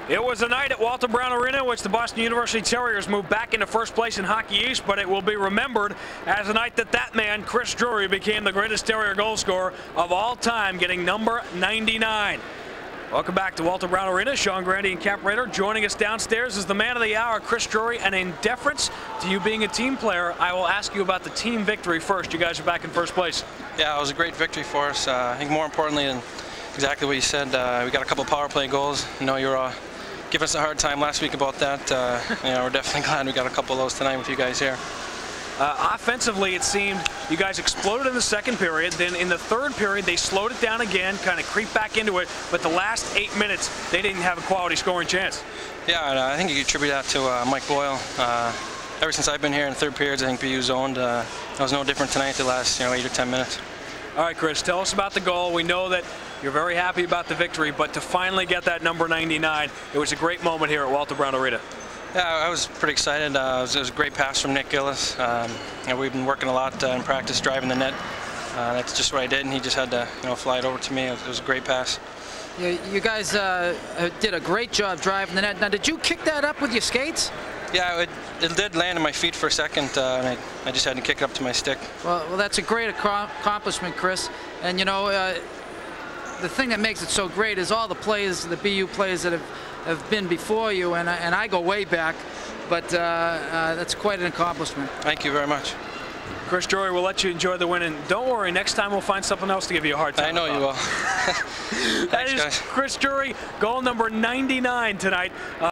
It was a night at Walter Brown Arena in which the Boston University Terriers moved back into first place in Hockey East, but it will be remembered as a night that man, Chris Drury, became the greatest Terrier goal scorer of all time, getting number 99. Welcome back to Walter Brown Arena. Sean Grande and Cap Raider joining us downstairs is the man of the hour, Chris Drury. And in deference to you being a team player, I will ask you about the team victory first. You guys are back in first place. Yeah, it was a great victory for us. I think more importantly than exactly what you said, we got a couple power play goals. You know, you're giving us a hard time last week about that. You know, we're definitely glad we got a couple of those tonight with you guys here. Offensively, it seemed you guys exploded in the second period. Then in the third period, they slowed it down again, kind of creeped back into it. But the last 8 minutes, they didn't have a quality scoring chance. Yeah, and I think you attribute that to Mike Boyle. Ever since I've been here in third periods, I think BU zoned. It was no different tonight the last 8 or 10 minutes. All right, Chris, tell us about the goal. We know that you're very happy about the victory, but to finally get that number 99, it was a great moment here at Walter Brown Arena. Yeah, I was pretty excited. It was a great pass from Nick Gillis. We've been working a lot in practice driving the net. That's just what I did, and he just had to fly it over to me. It was a great pass. Yeah, you guys did a great job driving the net. Now, did you kick that up with your skates? Yeah, it did land on my feet for a second, and I just had to kick it up to my stick. Well, that's a great accomplishment, Chris. And you know, the thing that makes it so great is all the players, the BU players that have been before you, and I go way back, but that's quite an accomplishment. Thank you very much. Chris Drury, we'll let you enjoy the win, and don't worry, next time we'll find something else to give you a hard time. I know you will. That is Chris Drury, goal number 99 tonight.